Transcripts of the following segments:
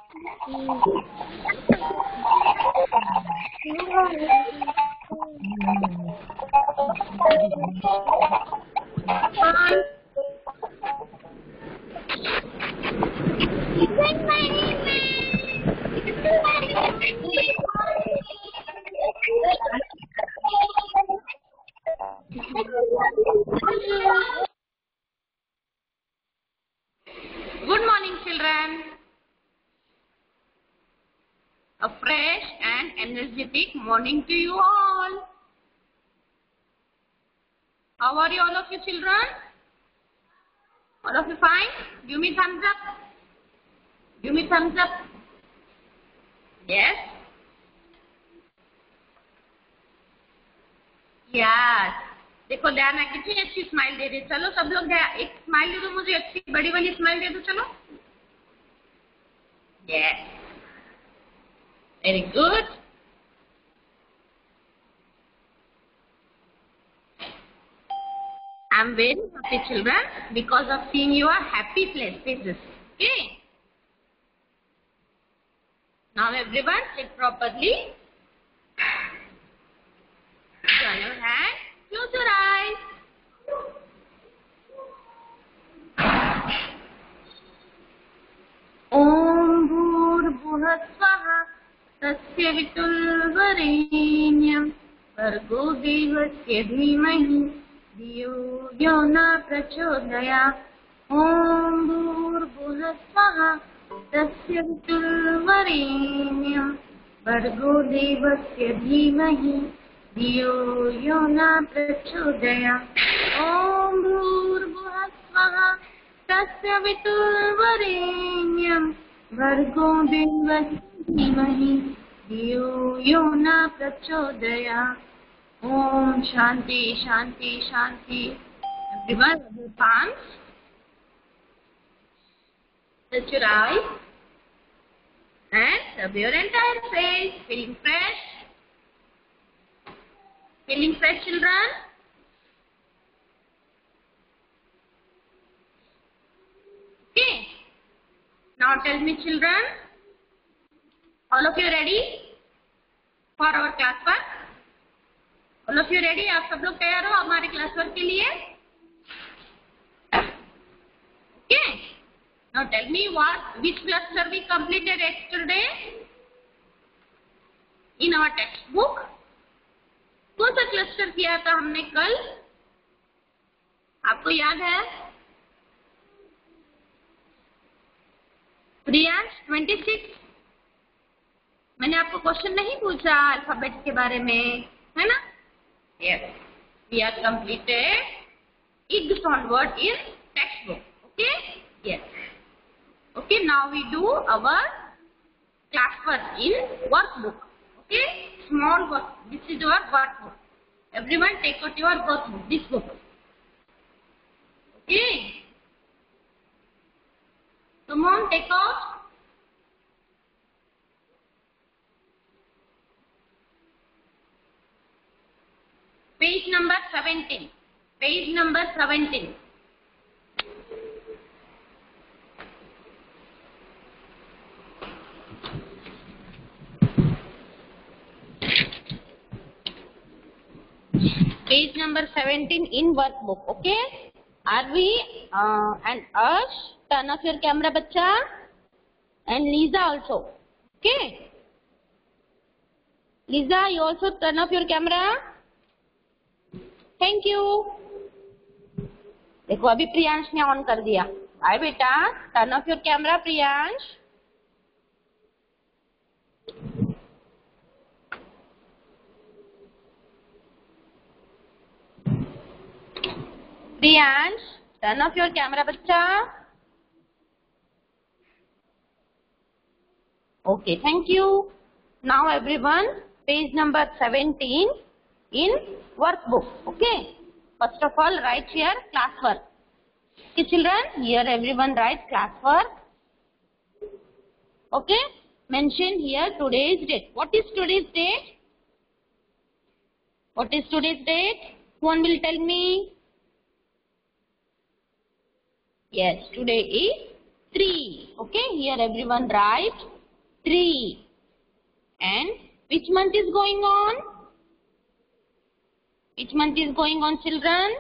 Good morning, children. A fresh and energetic morning to you all. How are you, all of you children? All of you fine? Give me thumbs up. Give me thumbs up. Yes? Yes. देखो Diana कितनी अच्छी smile दे रही है. चलो सब लोग एक smile दे दो मुझे, अच्छी बड़ी वाली स्माइल दे दो. चलो. Yes. Very good. I'm very happy, children, because of seeing your happy faces. Okay. Now everyone sit properly. Join your hand. Close your eyes. Om Bhurbhuvah Swaha Tasya Vitulvarenyam Bhargo Devasya Dhimahi Dhiyo Yo Na Prachodayat. Om Bhurbhuvah Swaha Tasya Vitulvarenyam Bhargo Devasya Dhimahi Dhiyo Yo Na Prachodayat. Om Bhurbhuvah Swaha Tasya Vitulvarenyam Bhargo Devasya Dhimahi Dhiyo Yo Na Prachodayat. Om Shanti Shanti Shanti. Everyone, rub your palms. Touch your eyes and rub your entire face. Feeling fresh? Feeling fresh, children? Okay. Now tell me, children, all of you ready for our class work? All of you ready? आप सब लोग तैयार हो हमारे class work के लिए? Okay. Now tell me which cluster we completed yesterday in our textbook. कौन सा क्लस्टर किया था हमने कल? आपको याद है? प्रियांश 26. मैंने आपको क्वेश्चन नहीं पूछा अल्फाबेट के बारे में, है ना? Yes. We have completed each sound word in textbook. Okay? Yes. Okay. Now we do our class work in workbook. Okay? Small work. This is your workbook. Everyone take out your workbook. This book. Okay? Come on, take out. Page number 17. Page number 17. Page number 17 in workbook. Okay? Are we and Ash, turn off your camera, bacha, and Lisa also. Okay? Lisa, you also turn off your camera. Thank you. देखो अभी प्रियांश ने on कर दिया. Hi बेटा, turn off your camera Priyansh. Priyansh, turn off your camera बच्चा. Okay, thank you. Now everyone, page number 17 in workbook. Okay. First of all, write here class work. Okay, children, here everyone write class work. Okay. Mention here today's date. What is today's date? What is today's date? One will tell me. Yes, today is 3. Okay, here everyone write 3. And which month is going on? Which month is going on, children?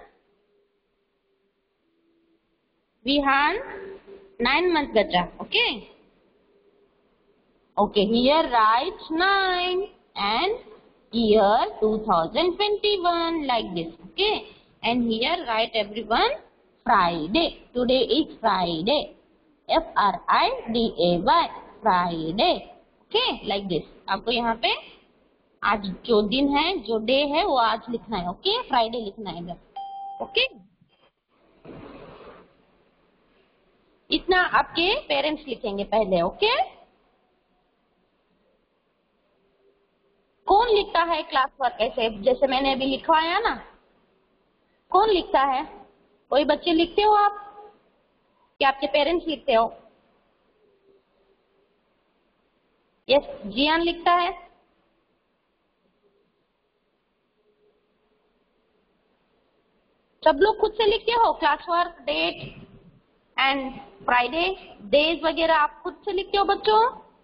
We have 9 months, bacha. Okay. Okay, here write 9 and year 2021 like this. Okay. And here write everyone Friday. Today is Friday. Friday. Friday. Okay, like this. आपको यहाँ पे आज जो दिन है, जो day है, वो आज लिखना है. ओके, फ्राइडे लिखना है इधर. ओके, इतना आपके पेरेंट्स लिखेंगे पहले. ओके, कौन लिखता है क्लास वर्क ऐसे जैसे मैंने अभी लिखवाया ना? कौन लिखता है? कोई बच्चे लिखते हो आप कि आपके पेरेंट्स लिखते हो? यस, जियान लिखता है. सब लोग खुद से लिखते हो class work, date and Friday days वगैरह आप खुद से लिखते हो बच्चों?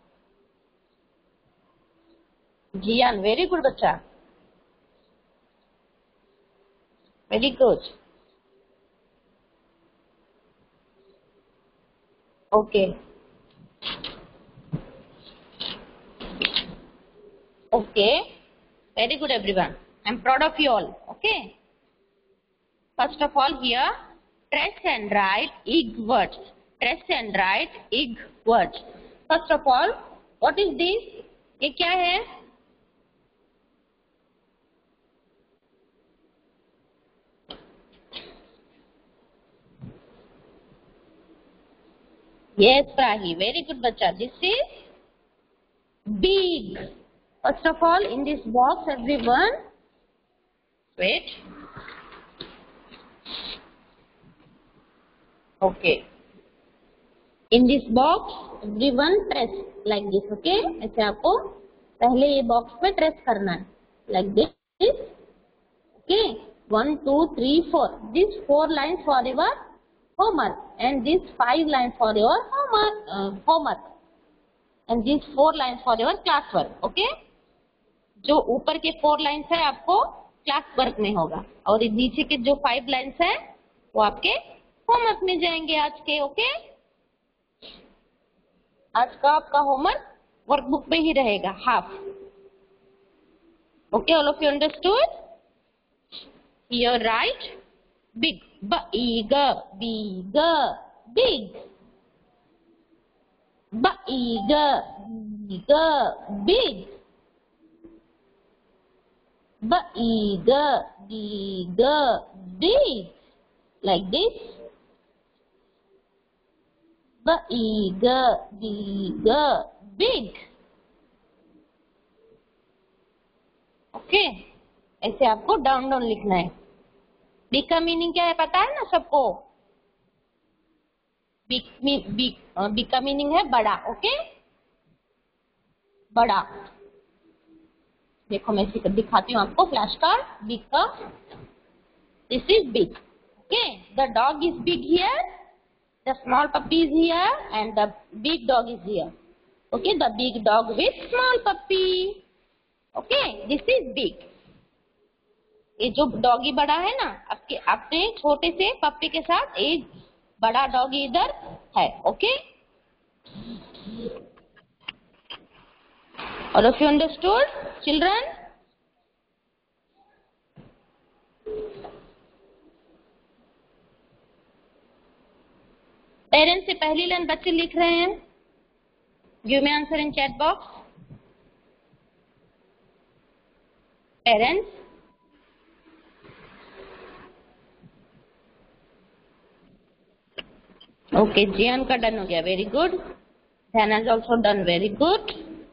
जियान, वेरी गुड बच्चा, very good. Okay, okay, very good everyone. I'm proud of you all. Okay, first of all here trace and write ig words. Trace and write ig words. First of all, what is this? ये क्या है? Yes, Rahi, very good बच्चा. This is big. First of all, in this box, everyone, wait. Okay. In this box, everyone trace like this. Okay. ऐसे आपको पहले ये box में trace करना है like this. Okay. 1, 2, 3, 4. These 4 lines for your homework, and these 5 lines for your homework, and these 4 lines for your classwork. Okay. जो ऊपर के 4 लाइन्स है आपको क्लास वर्क में होगा, और नीचे के जो 5 लाइन्स है वो आपके होमवर्क में जाएंगे आज के. ओके, आज का आपका होमवर्क वर्कबुक में ही रहेगा half. Okay, all of you understood? Here right big, big, big, big, big, big, big, big, big, like this. Big, big, big. Okay, ऐसे आपको डाउन डाउन लिखना है. बिग का मीनिंग क्या है पता है ना सबको? बिग का मीनिंग है बड़ा. ओके, बड़ा. देखो मैं दिखाती हूँ आपको फ्लैश कार्ड बिग का. This is big. Okay, the dog is big here, the small puppy is here, and the big dog is here. Okay, the big dog with small puppy. Okay, this is big. ये जो doggy बड़ा है ना, आपके अपने छोटे से पप्पी के साथ एक बड़ा डॉगी इधर है. Okay, all of you understood, children? Parents से पहली लाइन बच्चे लिख रहे हैं. Give me answer in chat box. Parents, okay, Jian का डन हो गया. Very good. Dhyan is also done. Very good.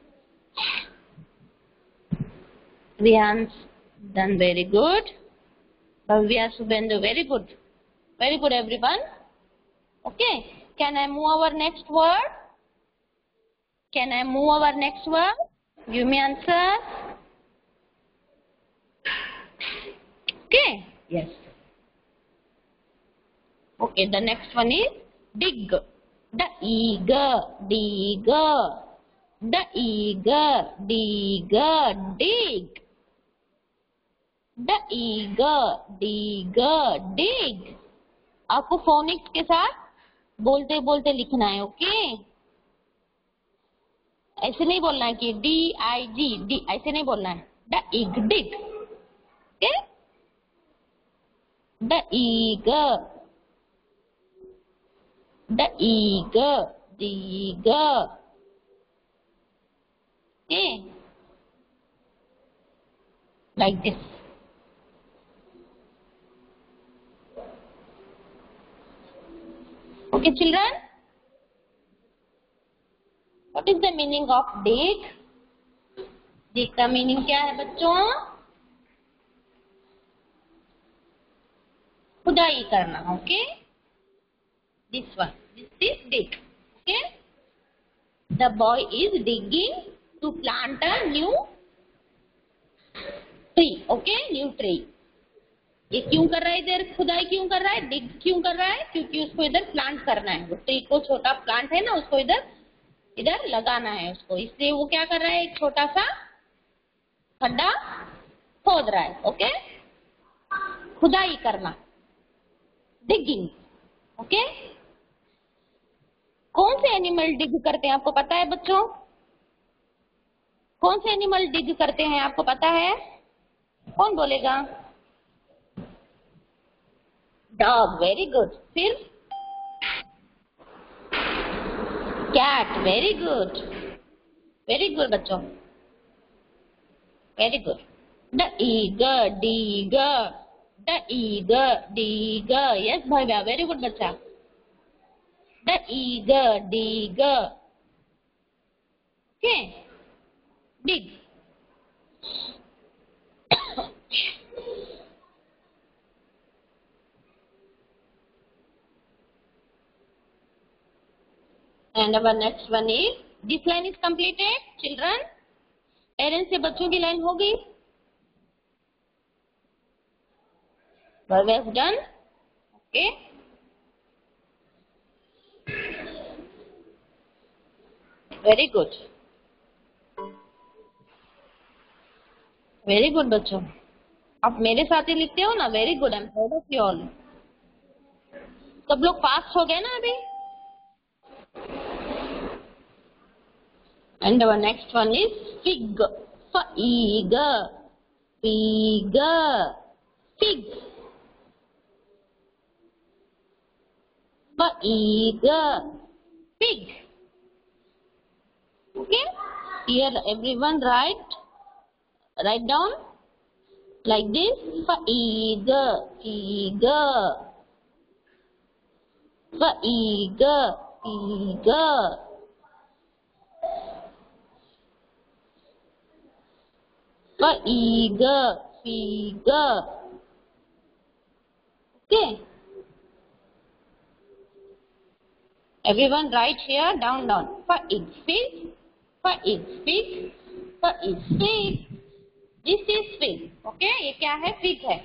Rihan's done very good. Bhavya, Subhendu, very good. Very good everyone. Okay, can I move our next word? Can I move our next word? Give me answer. Okay, yes. Okay, the next one is dig. The eager, dig. The eager, digger, dig. The eager, digger, dig. आपको phonics के साथ बोलते बोलते लिखना है, okay? ऐसे नहीं बोलना है कि D-I-G, डी, ऐसे नहीं बोलना है। The eager, dig, ओके? The eager, the eager, digger, okay? Like this. Okay, children? What is the meaning of dig? Dig का मीनिंग क्या है बच्चों? खुदाई करना, ओके? This one. This is dig. Okay? The boy is digging to plant a new tree. Okay? New tree. ये क्यों कर रहा है इधर? खुदाई क्यों कर रहा है? डिग क्यों कर रहा है? क्योंकि उसको इधर प्लांट करना है। वो ट्री को, छोटा प्लांट है ना, उसको इधर लगाना है उसको, इसलिए वो क्या कर रहा है? एक छोटा सा खड्डा खोद रहा है। ओके? खुदाई करना, डिगिंग। ओके? कौन से एनिमल डिग करते हैं आपको पता है बच्चों? कौन से एनिमल डिग करते हैं आपको पता है? कौन बोलेगा? Dog, very good. फिर cat, very good, very good बच्चों, very good. The eager, digger, the eager, digger, yes भैया, वेरी गुड बच्चा। The eager, digger, okay? Dig. And our next one is, this line is completed, children. Parents से बच्चों की line हो गई? Well, we have done. Okay. Very good. Very good बच्चों। आप मेरे साथ ही लिखते हो ना? Very good, I am proud of you all. सब लोग फास्ट हो गए ना अभी? And our next one is fig. For eager, eager, fig. For eager, fig. Okay? Here everyone write down like this. For eager, eager. For eager, eager. For eager, eager. Okay? Everyone write here down. For each fig, for each fig, for each fig. This is fig. Okay? ये क्या है? Fig है।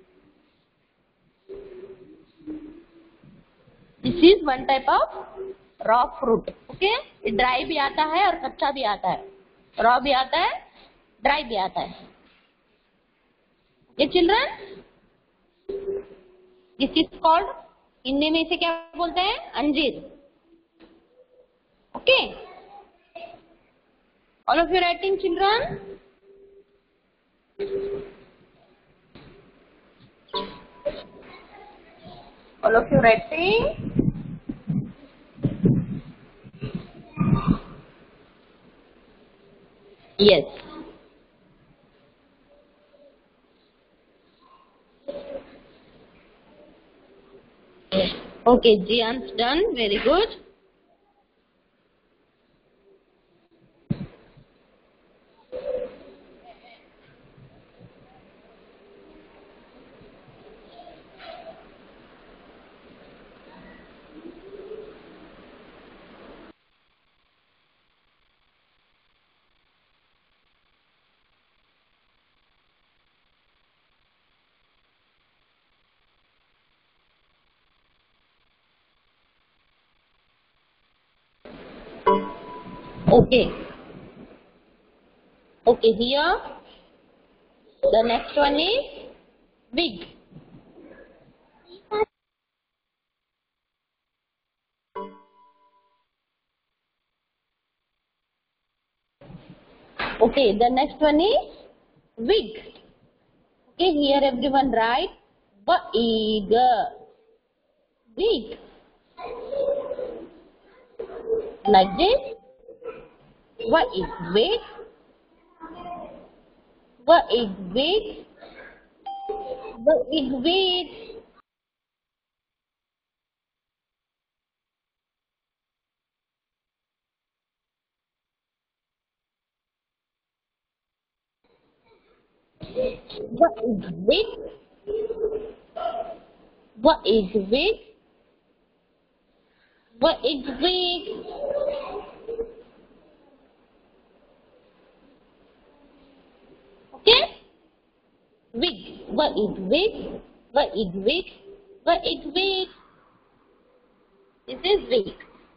This is one type of raw fruit. Okay? ये dry भी आता है और कच्चा भी आता है। रॉ भी आता है, ड्राई भी आता है। ये children, this is called, Hindi में इसे क्या बोलते हैं? अंजीर। Okay? All of you writing children? All of you writing? Yes. Okay, Jian's done. Very good. Okay. Okay, here the next one is wig. Okay, the next one is wig. Okay, here everyone write wig. Wig. Like this. What is wig? What is wig? What is wig? What is wig? What is wig? What is wig? Okay? Wig. What is wig? What is wig? What is wig? This is wig.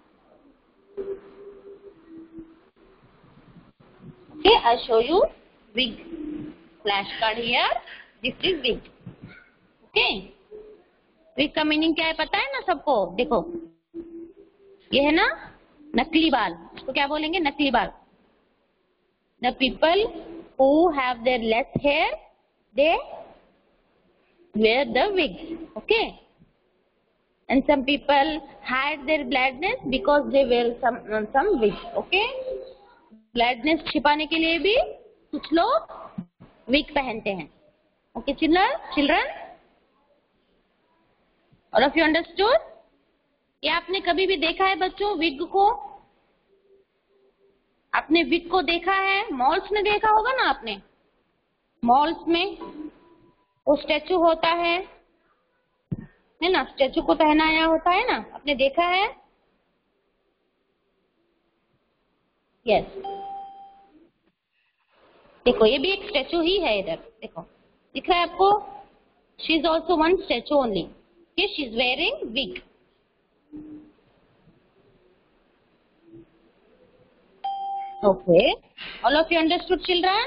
Okay, I show you wig flashcard here. This is wig. Okay? Wig का meaning क्या है पता है ना सबको? देखो ये है ना नकली बाल, इसको क्या बोलेंगे? नकली बाल. The people who have their less hair they wear the wigs. Okay, and some people hide their baldness because they wear some wigs. Okay, baldness छिपाने के लिए भी कुछ लोग wig पहनते हैं. Okay, children, all of you understood? क्या आपने कभी भी देखा है बच्चों विग को? आपने विग को देखा है? मॉल्स में देखा होगा ना आपने. मॉल्स में वो स्टैचू होता है ना, स्टैचू को पहनाया होता है ना, आपने देखा है? यस. देखो ये भी एक स्टैचू ही है. इधर देखो दिख रहा है आपको? She is also one statue only. She is wearing wig. Okay, all of you understood, children?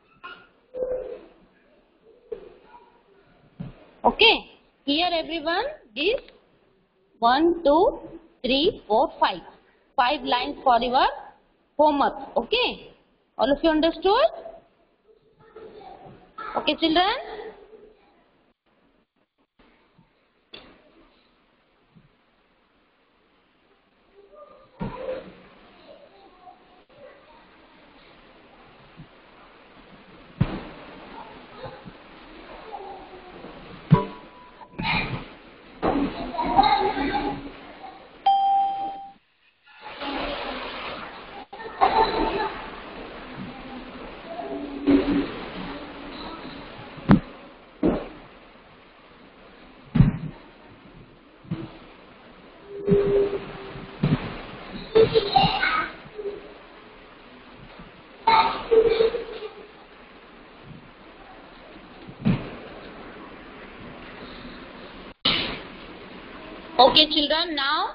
Okay, here everyone is 1, 2, 3, 4, 5. 5 lines for your homework. Okay, all of you understood? Okay, children? Okay, children, now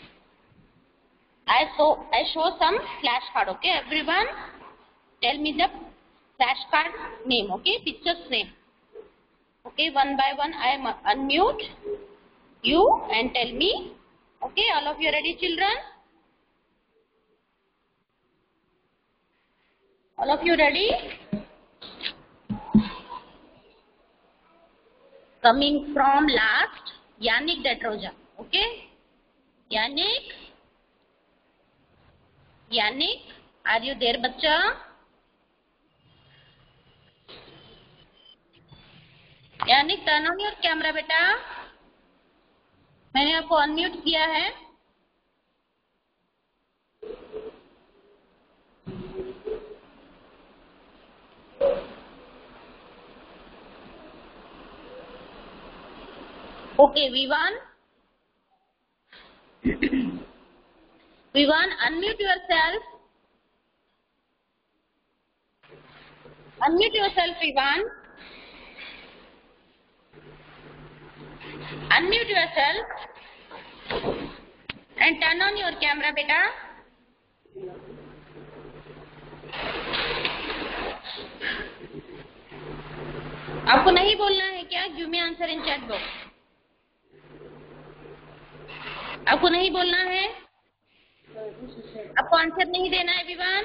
I show some flashcard. Okay, everyone, tell me the flashcard name. Okay, pictures name. Okay, one by one I unmute you and tell me. Okay, all of you ready, children? All of you ready? Coming from last, Yannick Detroja. Okay, Yannick, are you there, बच्चा? Yannick, turn on your camera, बेटा. मैंने आपको unmute किया है. Okay, Vivan, unmute yourself. Unmute yourself, Vivan. Unmute yourself and turn on your camera, beta. आपको नहीं बोलना है क्या? Give me answer in chat box. आपको नहीं बोलना है? आपको आंसर नहीं देना है विवान?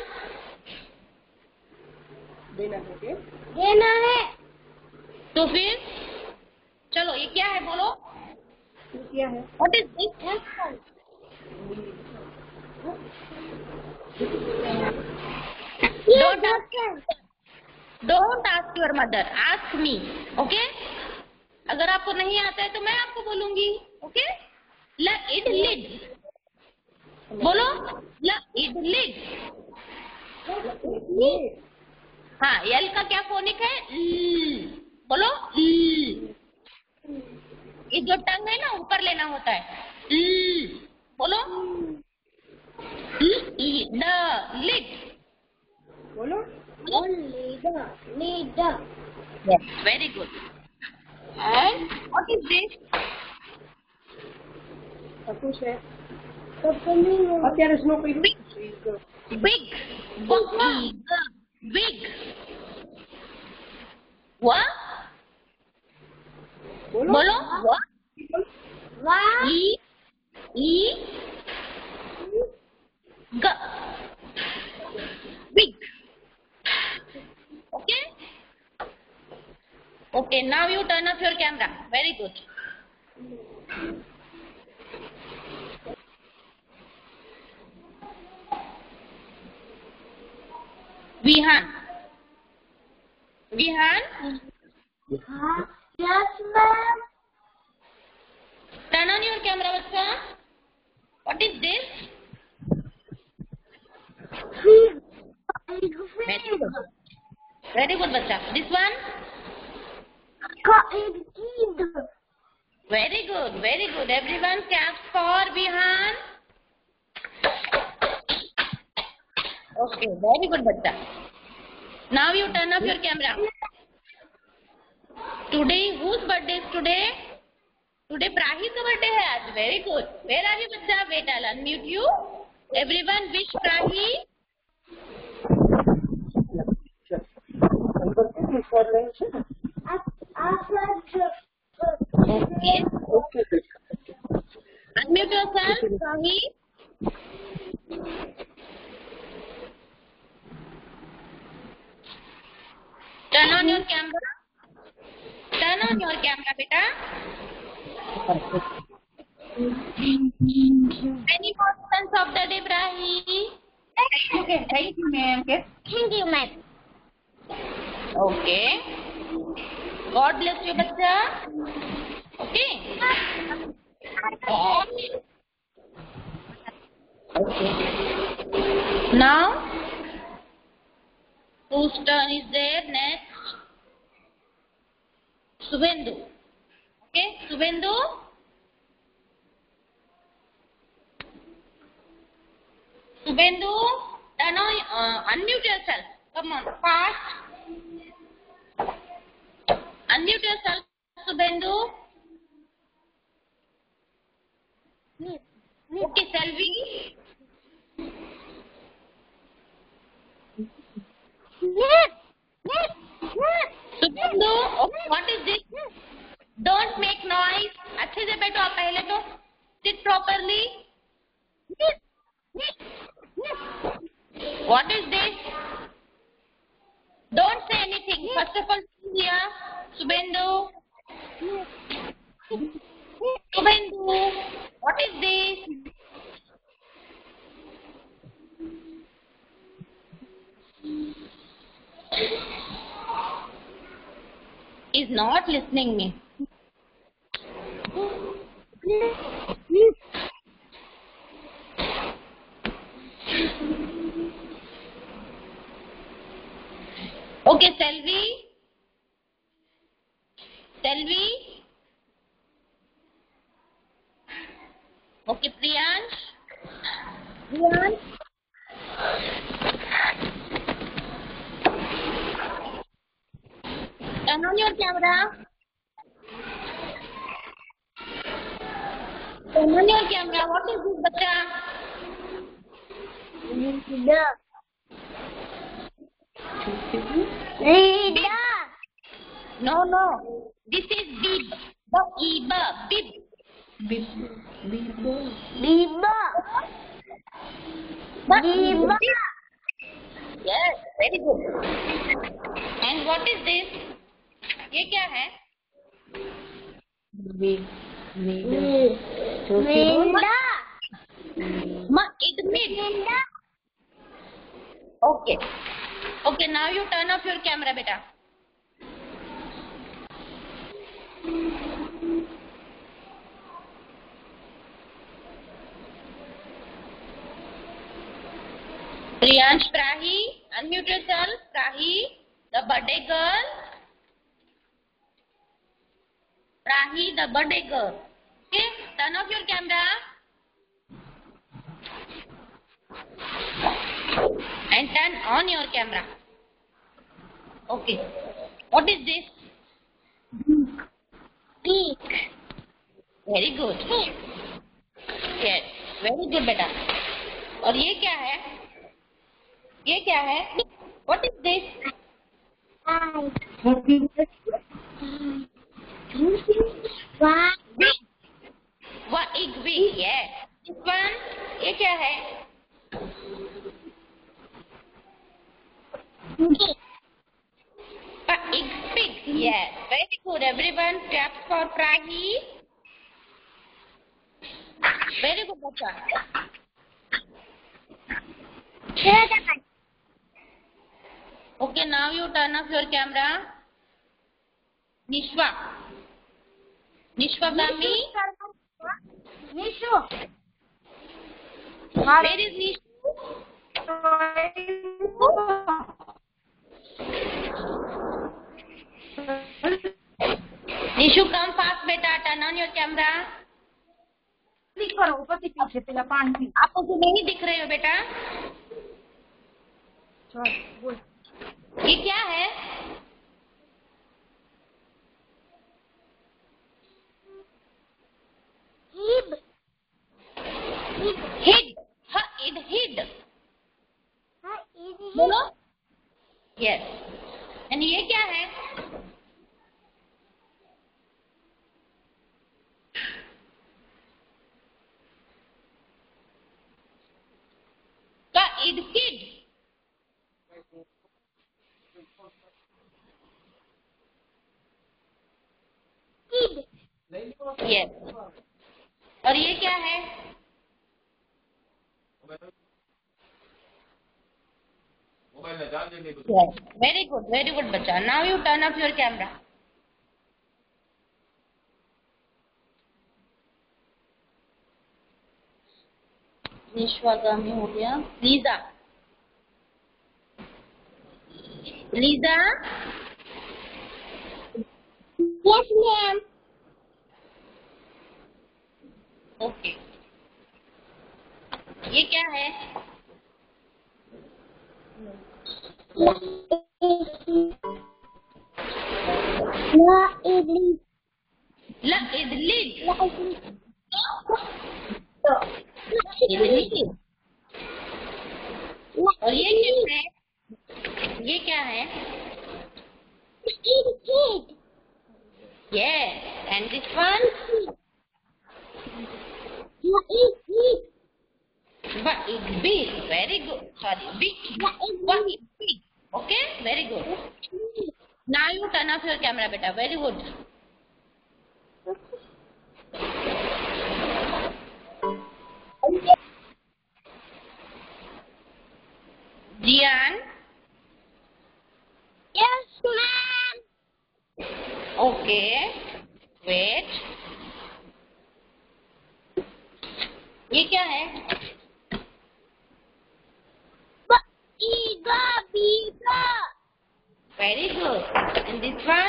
देना है। तो फिर चलो, ये क्या है बोलो? क्या है? What is this? Don't ask your mother, ask me. Okay? अगर आपको नहीं आता है तो मैं आपको बोलूंगी। ओके? ला इडली बोलो, ला इडली। हाँ, एल का क्या फोनिक है? बोलो। ये जो टंग है ना, ऊपर लेना होता है। बोलो। द लिड बोलो। Lid. Yes, very good. And what is this? कुछ है। અત્યારે સ્નો પીડું big big what बोलो what e g big okay now you turn off your camera. Very good. Vihan. Yes ma'am. Turn on your camera bachcha. What is this? Very good bachcha. This one? Very good, very good. Everyone claps for Vihan. Okay, very good bachcha. Now you turn off your camera. Today whose birthday is today? Today Prahi का birthday है आज. Very good. Where are you बच्चा? Wait, I'll unmute you. Everyone wish Prahi. Okay. Unmute yourself, Prahi. Turn on your camera. Turn on your camera, beta. Any more sense of the day, Prahi? Okay, thank you, ma'am. Thank you, ma'am. Okay. God bless you, bachcha. Okay. Now, whose turn is there next? Subhendu. Okay, Subhendu. Subhendu, turn on, unmute yourself. Come on, fast. Unmute yourself, Subhendu. Okay, Selvi. Subhendu, what is this? Don't make noise. अच्छे से बैठो आप पहले तो. Sit properly. What is this? Don't say anything. First of all, here, Subhendu. Subhendu, what is this? Is not listening me. Okay, Selvi. Selvi. Okay, Priyansh. Priyansh. Turn on your camera. Turn on your camera. What is this, bacha? No, no. This is bib. Bib. Bib. Bib. Biba. Biba. Yes, very good. And what is this? ये क्या है? Bib. Winda. It means. Okay. Okay, now you turn off your camera, beta. Priyansh Prahi, unmute yourself. Prahi, the birthday girl. Prahi, the birthday girl. Okay, turn off your camera. And turn on your camera. Okay. What is this? Beak. Very good. Yes, very good बेटा. और ये क्या है? ये क्या है? What is this? Eye. Big. Big. Yes. This one. ये क्या है? Big. Yes. Very good. Everyone claps for Prahi. Very good, बच्चा. Okay, now you turn off your camera. Nishwa. Nishwagami. Nishu. Where is Nishu? Nishu, come fast, beta. Turn on your camera. Click करो ऊपर से पीछे पहला पानी. आप मुझे नहीं दिख रहे हो बेटा. चल बोल. ये क्या है? Hib. Hid. It hid. बोलो. Yes. And ये क्या है? It hid. Yes. और ये क्या है? Yes. Very good बच्चा. Now you turn off your camera. निश्वागामी हो गया. Lisa. Lisa. Yes, ma'am. Okay. ये क्या है? La is lid. और ये क्या है? ये क्या है? Yes. And this one? But it's big. Very good. Sorry, big. But it's big. Okay? Very good. Now you turn off your camera, beta. Very good. Jian? Yes, ma'am. Okay. Wait. ये क्या है? Biba. Very good. And this one?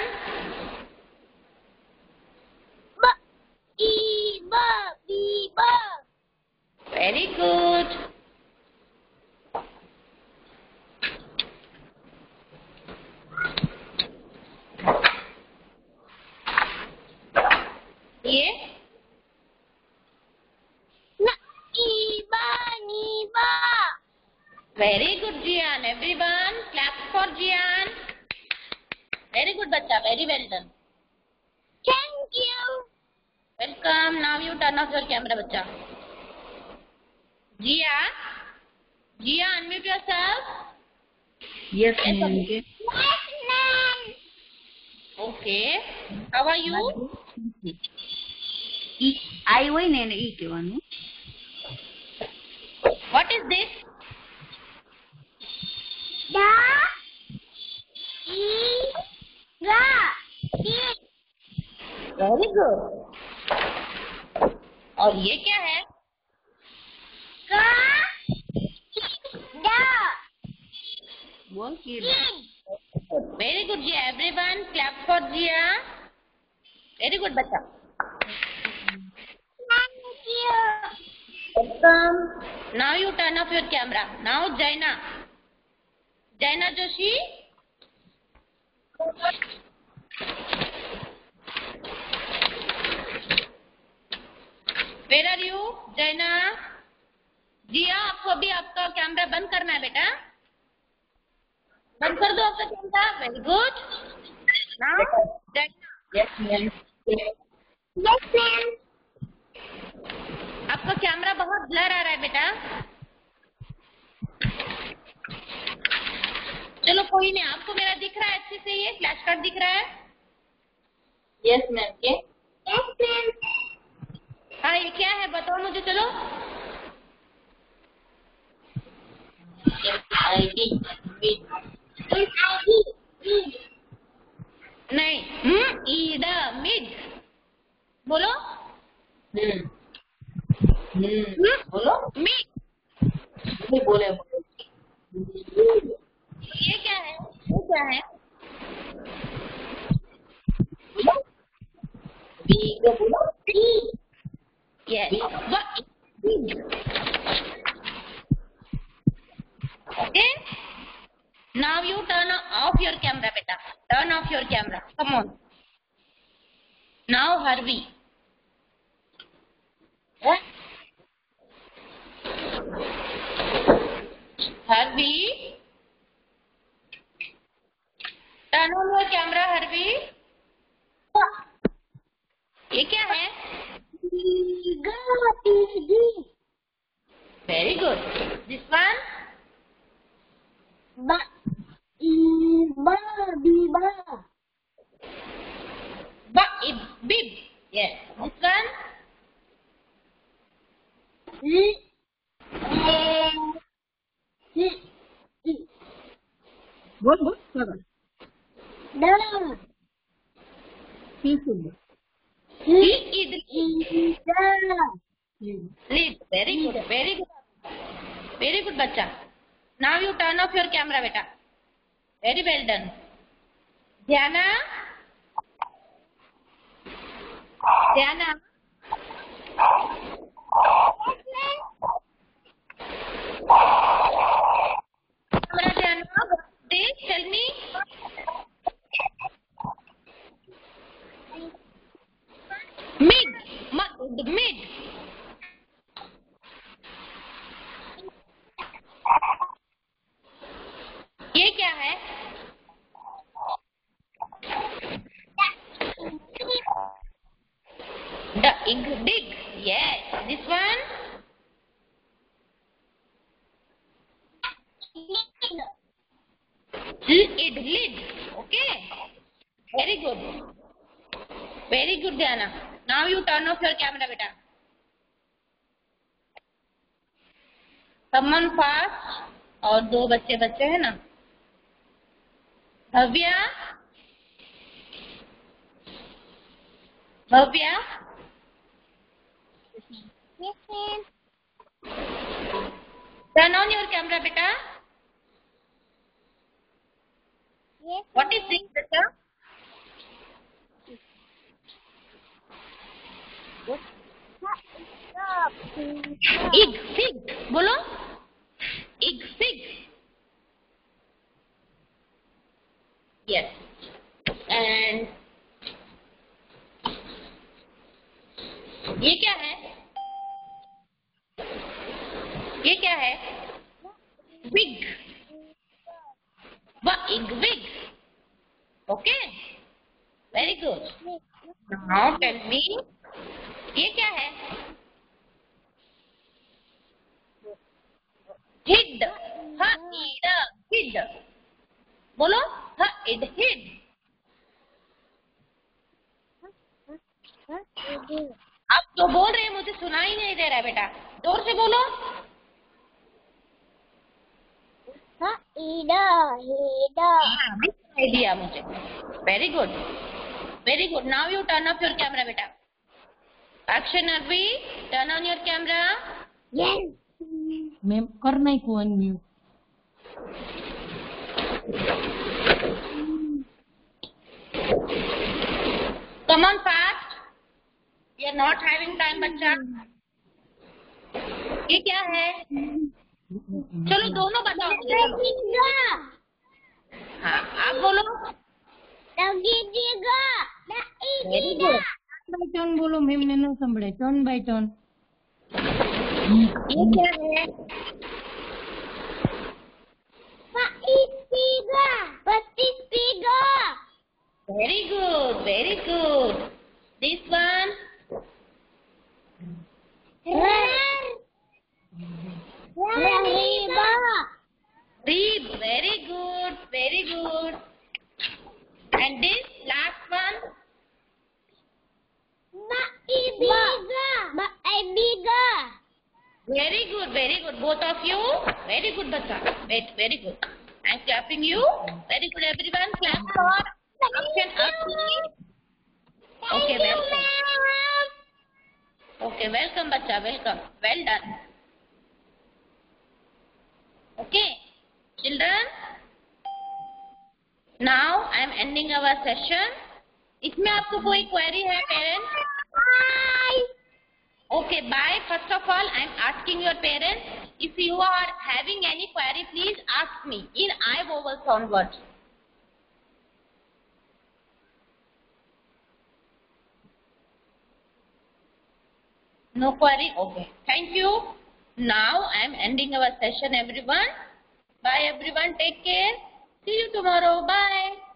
Biba. Very good. ये? Niba. Very good, Jian. Everyone, clap for Jian. Very good बच्चा, very well done. Thank you. Welcome. Now you turn off your camera बच्चा. Jiya, Jiya unmute yourself. Yes, ma'am. Okay. Yes, ma'am. Okay. How are you? I હોય ને એને ઈ કહેવાનું. What is this? Da. E. Ga. E. Very good. और ये क्या है? Ga. Da. બોલ કે E. Very good Jiya. Everyone clap for Jiya. Very good बच्चा. Thank you. Welcome. Now you turn off your camera. Now Jaina, Jaina Joshi. Where are you जैना? जिया आपको अभी आपका कैमरा बंद करना है बेटा. बंद कर दो आपका camera. Very good. Now Jaina. Yes, ma'am. Yes, ma'am. आपका कैमरा बहुत ब्लर आ रहा है बेटा. चलो कोई नहीं, आपको मेरा दिख रहा है अच्छे से. ये फ्लैश कार्ड दिख रहा है. Yes, ma'am. के Yes, ma'am. हाँ ये क्या है बताओ मुझे. चलो ID with Yes, I did. Read. नहीं. ईड मिड बोलो. बोलो मिड. नहीं बोले ये क्या है? ये क्या है? big बोलो Read. Yes. Okay. Now you turn off your camera, beta. Turn off your camera. Come on. Now Harvey. Harvey. Turn on your camera, Harvey. ये क्या है? Ga. P. Very good. This one? Ba. E. Ba. B. Ba. Bib. Yes. This one? L. L. E. बोल बोल चलो Da. ठीक है Lead. Da. Lead. Very good. Very good. Very good, बच्चा. Now you turn off your camera, बेटा. Very well done. ध्याना. ध्याना. Camera ध्याना. This, tell me. Mid. Mid. ये क्या है? Dig. Yes. This one? Lid. Okay. Very good. Very good, Diana. Now you turn off your camera, beta. Someone fast. और दो बच्चे हैं ना. Bhavya. Bhavya. Yes, ma'am. Turn on your camera, beta. Yes. What is this, beta? Fig. बोलो. Fig. Yes. And ये क्या है? ये क्या है? Wig. Wig. Okay, very good. Now tell me, ये क्या है? Hid. Hid. बोलो. Hid. आप जो बोल रहे हैं मुझे सुना ही नहीं दे रहा है बेटा. जोर से बोलो. दिखाई दिया मुझे. Very good. Very good. Now you turn off your camera बेटा. Action Arvi. Turn on your camera. Yes. मैं कर नहीं को unmute. Come on fast. We are not having time बच्चा. ये क्या है? चलो दोनों बताओ मुझे. हाँ आप बोलो. Very good. बाय टर्न बोलो. मैम ने ना संभळे. Turn by turn. ये क्या है? Very good. Very good. This one. Rib. Very good. Very good. And this last one. Very good. Very good. Both of you. Very good, bachcha. Very good. I'm clapping you. Very good, everyone. Clap for Action Arvi. Okay, welcome. Okay, welcome, bachcha. Welcome. Well done. Okay, children. Now I am ending our session. इसमें आपको कोई query है, parents? Okay, bye. First of all, I am asking your parents, if you are having any query, please ask me in I vowel sound words. No query? Okay. Thank you. Now I am ending our session, everyone. Bye, everyone. Take care. See you tomorrow. Bye.